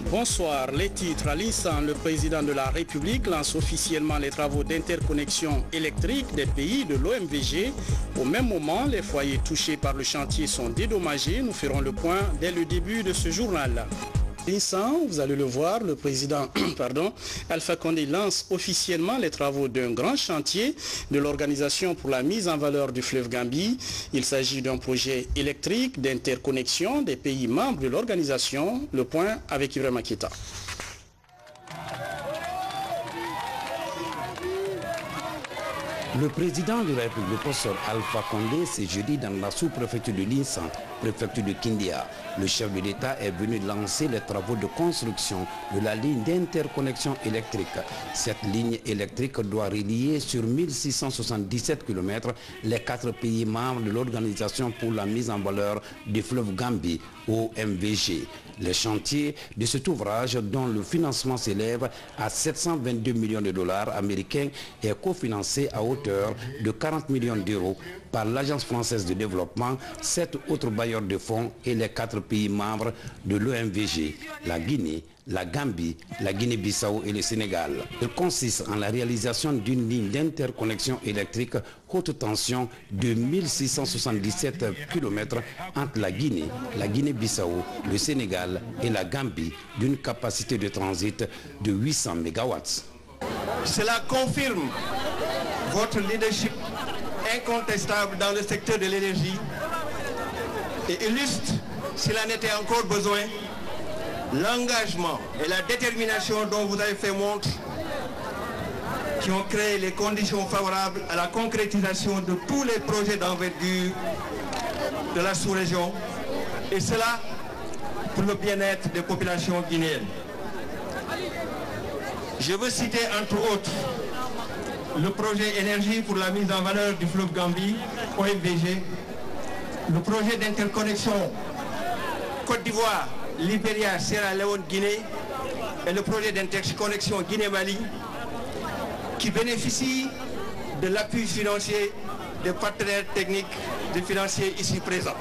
Bonsoir. Les titres à l'instant, le président de la République lance officiellement les travaux d'interconnexion électrique des pays de l'OMVG. Au même moment, les foyers touchés par le chantier sont dédommagés. Nous ferons le point dès le début de ce journal. L'instant, vous allez le voir, le président Alpha Condé lance officiellement les travaux d'un grand chantier de l'Organisation pour la mise en valeur du fleuve Gambie. Il s'agit d'un projet électrique d'interconnexion des pays membres de l'organisation. Le point avec Ibrahima Keita. Le président de la République, le professeur Alpha Condé, c'est jeudi dans la sous-préfecture de l'Insan, préfecture de Kindia. Le chef de l'État est venu lancer les travaux de construction de la ligne d'interconnexion électrique. Cette ligne électrique doit relier sur 1677 km les 4 pays membres de l'Organisation pour la mise en valeur du fleuve Gambie, OMVG. Les chantiers de cet ouvrage, dont le financement s'élève à 722 millions de dollars américains, est cofinancé à hauteur de 40 millions d'euros par l'Agence française de développement, 7 autres bailleurs de fonds et les 4 pays membres de l'OMVG, la Guinée, la Gambie, la Guinée-Bissau et le Sénégal. Il consiste en la réalisation d'une ligne d'interconnexion électrique haute tension de 1677 km entre la Guinée, la Guinée-Bissau, le Sénégal et la Gambie d'une capacité de transit de 800 MW. Cela confirme votre leadership incontestable dans le secteur de l'énergie et illustre, s'il en était encore besoin, l'engagement et la détermination dont vous avez fait montre qui ont créé les conditions favorables à la concrétisation de tous les projets d'envergure de la sous-région, et cela pour le bien-être des populations guinéennes. Je veux citer entre autres le projet énergie pour la mise en valeur du fleuve Gambie, OMVG, le projet d'interconnexion Côte d'Ivoire, Libéria, Sierra Leone, Guinée et le projet d'interconnexion Guinée-Mali qui bénéficie de l'appui financier des partenaires techniques et financiers ici présents.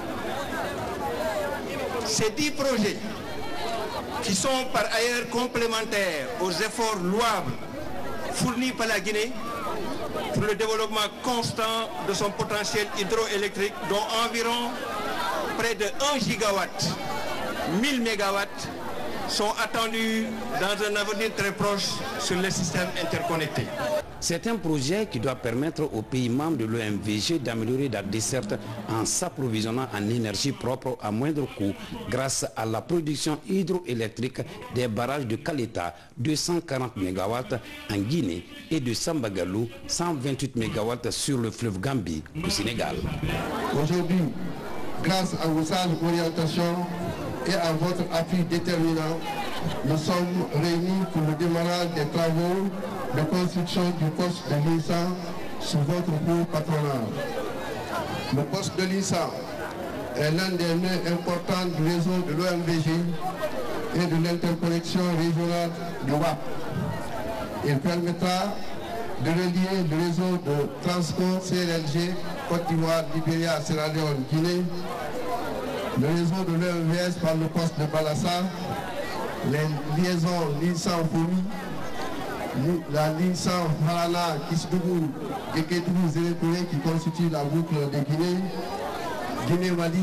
Ces 10 projets qui sont par ailleurs complémentaires aux efforts louables fournis par la Guinée pour le développement constant de son potentiel hydroélectrique dont environ près de 1 gigawatt, 1000 mégawatts sont attendus dans un avenir très proche sur les systèmes interconnectés. C'est un projet qui doit permettre aux pays membres de l'OMVG d'améliorer la desserte en s'approvisionnant en énergie propre à moindre coût grâce à la production hydroélectrique des barrages de Kaleta, 240 MW en Guinée, et de Sambagalou, 128 MW sur le fleuve Gambie au Sénégal. Aujourd'hui, grâce à vos sages orientations et à votre appui déterminant, nous sommes réunis pour le démarrage des travaux de construction du poste de l'INSA sous votre beau patronage. Le poste de l'INSA est l'un des nœuds importants du réseau de l'OMVG et de l'interconnexion régionale du WAP. Il permettra de relier le réseau de transport CLLG, Côte d'Ivoire, Libéria, Sierra Leone, Guinée, le réseau de l'OMVS par le poste de Balassa, les liaisons l'INSA-Fomi, la l'INSA-Harana, Kisdougou, Gekedougou, Zélétouré qui constitue la boucle de Guinée, Guinée-Mali,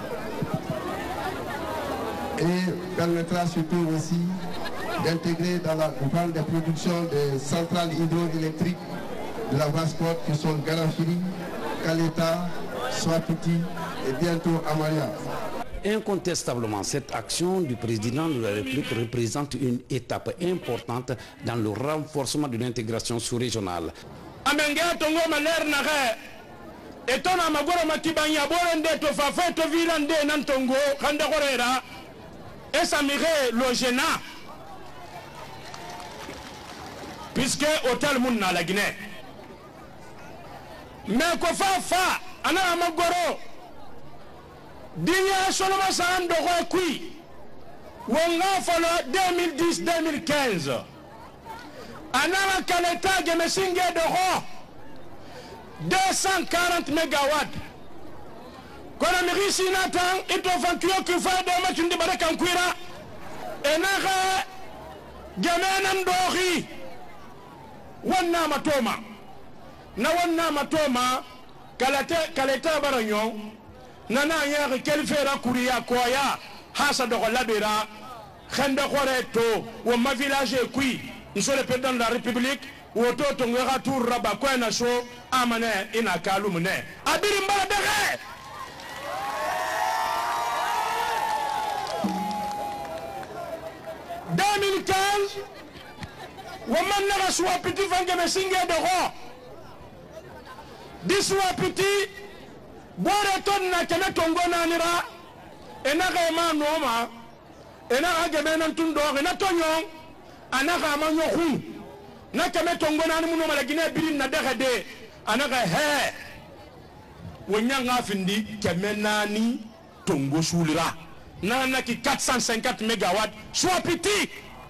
et permettra surtout aussi d'intégrer dans la plan de production des centrales hydroélectriques de la Basse-Côte qui sont Garafili, Kaleta, Swapiti et bientôt Amaria. Incontestablement, cette action du président de la République représente une étape importante dans le renforcement de l'intégration sous-régionale. Puisque hôtel Mouna la Guinée. Mais qu'on fa ana amagoro dinya soloma san de kui wonga falo 2010-2015 ana Kaleta gemesinge de ro 240 mégawatts kona mirisi natan ito fantuyo kufa de machundi baraka nkwira Enaka Gamenan Dori Wana Matoma Na Wana Matoma Kaleta Baranyon Nana Yer Kelfera Kuria Koya Hasa de Labera Khenda Khoreto ou ma village qui monsieur le président de la République ou auto tongera tour raba ko na so amane ina kalumne abiri mbala dere 2015 woman na so petit vange mesinge de ro diswa petit bore ton na kene tongo na nira enaka ma noma enaka gemena tundo na tonyo anaka ma nyohu na keme tongo na muno mala gine birin na daga de anaka he wonya ngafindi kemena ni tongo sulira na ki 450 mégawatts soit petit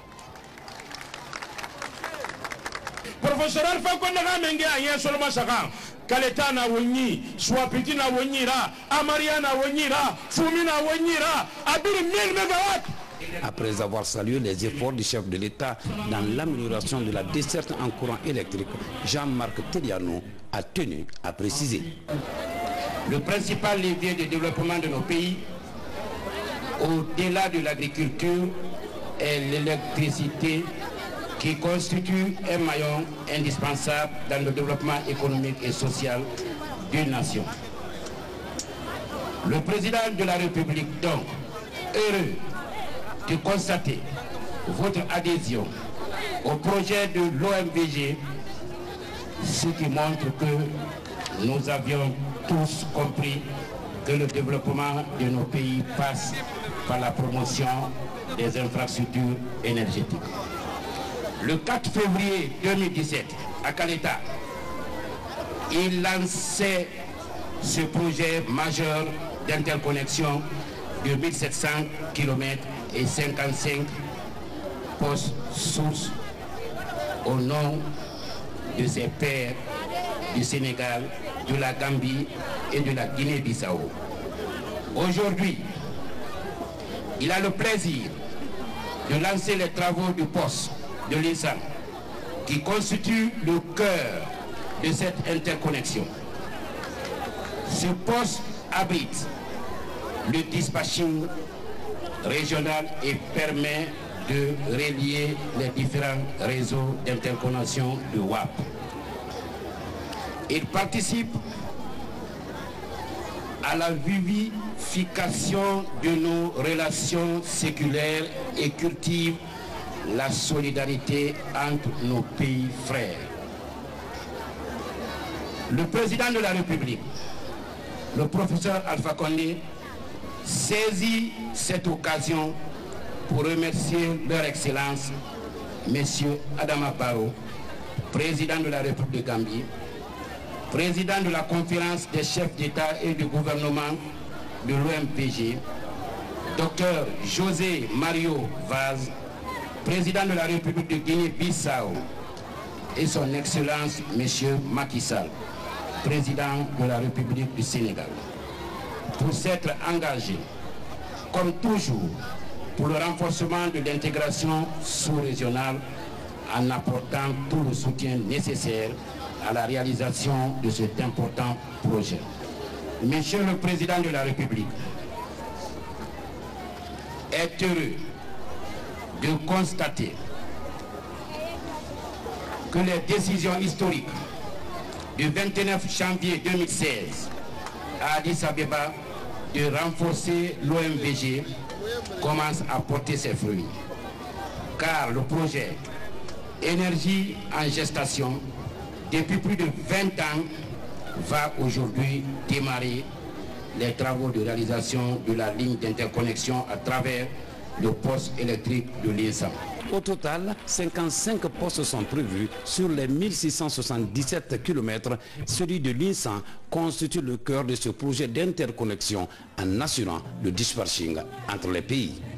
professeur Alpha Condé menge ayen seulement saka kaleta na wonyi soit petit na wonyira amaria na wonyira fumi na wonyira abiri 1000 mégawatts. Après avoir salué les efforts du chef de l'État dans l'amélioration de la desserte en courant électrique, Jean-Marc Teliano a tenu à préciser. Le principal levier de développement de nos pays, au-delà de l'agriculture, est l'électricité qui constitue un maillon indispensable dans le développement économique et social d'une nation. Le président de la République, donc, heureux de constater votre adhésion au projet de l'OMVG, ce qui montre que nous avions tous compris que le développement de nos pays passe par la promotion des infrastructures énergétiques. Le 4 février 2017, à Kaleta, il lançait ce projet majeur d'interconnexion de 1700 km et 55 postes sources au nom de ses pairs du Sénégal, de la Gambie et de la Guinée-Bissau. Aujourd'hui, il a le plaisir de lancer les travaux du poste de l'INSAN qui constitue le cœur de cette interconnexion. Ce poste abrite le dispatching régional et permet de relier les différents réseaux d'interconnexion de WAP. Il participe à la vivification de nos relations séculaires et cultive la solidarité entre nos pays frères. Le président de la République, le professeur Alpha Condé, saisit cette occasion pour remercier leur Excellence, M. Adama Barrow, président de la République de Gambie, président de la conférence des chefs d'État et de gouvernement de l'OMVG, Dr José Mario Vaz, président de la République de Guinée-Bissau, et son Excellence M. Macky Sall, président de la République du Sénégal, pour s'être engagé, comme toujours, pour le renforcement de l'intégration sous-régionale en apportant tout le soutien nécessaire à la réalisation de cet important projet. Monsieur le Président de la République est heureux de constater que les décisions historiques du 29 janvier 2016 à Addis Abeba de renforcer l'OMVG commence à porter ses fruits, car le projet Énergie en gestation depuis plus de 20 ans va aujourd'hui démarrer les travaux de réalisation de la ligne d'interconnexion à travers le poste électrique de l'INSAN. Au total, 55 postes sont prévus sur les 1677 km. Celui de l'INSAN constitue le cœur de ce projet d'interconnexion en assurant le dispatching entre les pays.